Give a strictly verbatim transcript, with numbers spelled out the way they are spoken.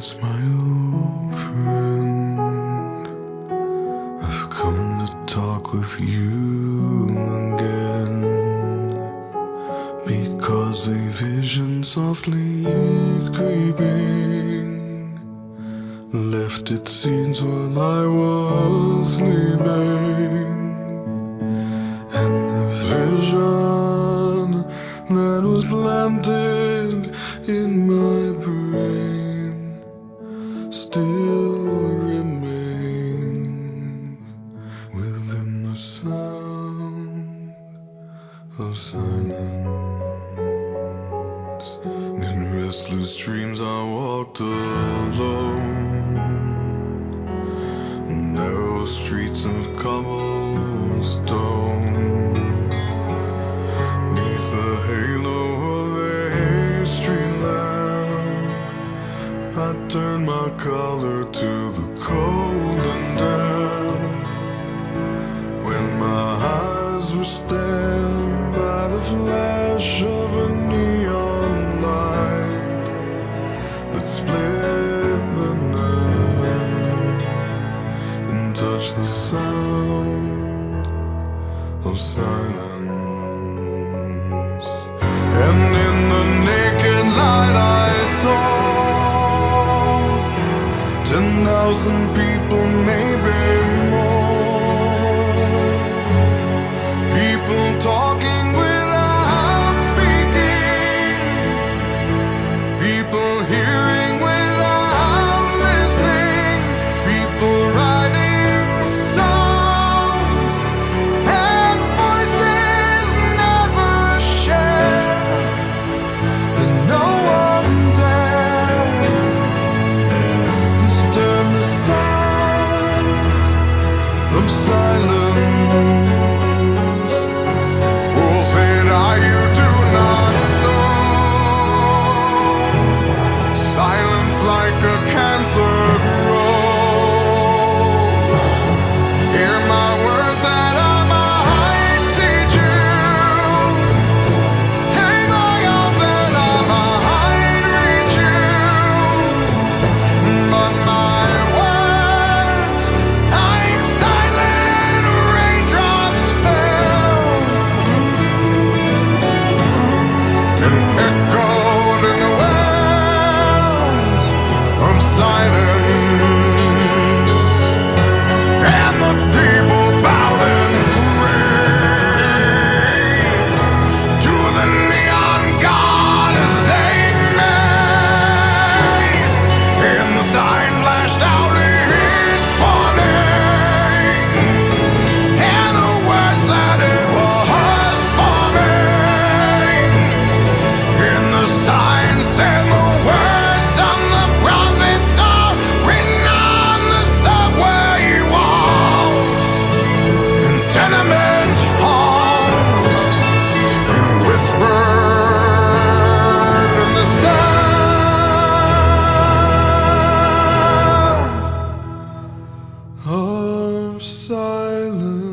Yes, my old friend, I've come to talk with you again, because a vision softly creeping left its seeds while I was sleeping, and the vision that was planted in my brain still remains within the sound of silence. In restless dreams I walked alone, narrow streets of cobblestone, neath the halo of a street lamp. I turned my collar to the cold and damp, when my eyes were stabbed by the flash of a neon light that split the night and touched the sound of silence. And in the naked light I saw ten thousand people, maybe more, people talking without speaking, people hearing without listening, people writing songs and voices never shared, and no one dared disturb the sound of silence. Fool, said I, you do not know. Silence like a cancer grows. Hear my words that I might teach you. Take my arms and I might reach you. But my words, like silent raindrops, fell and echoed in the wells of silence, and the people bowed and prayed to the neon god they made, and the sign flashed out its warning, and the words that it was forming, and the sign said the words of the prophets are written on the subway walls and tenement halls, and whispered in the sound of silence.